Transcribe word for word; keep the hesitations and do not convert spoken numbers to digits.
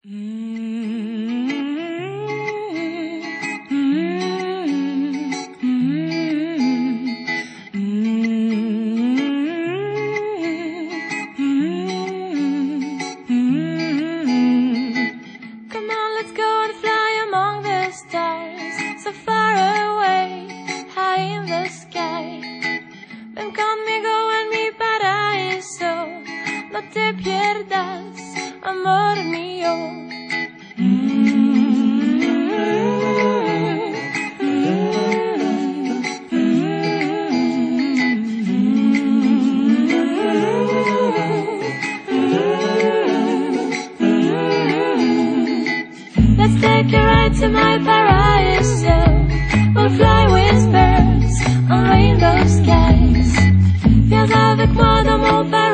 te pierdas, amor mío. Let's take a ride to my paraíso. We'll fly with birds on rainbow skies. Viens avec moi dans mon paradis.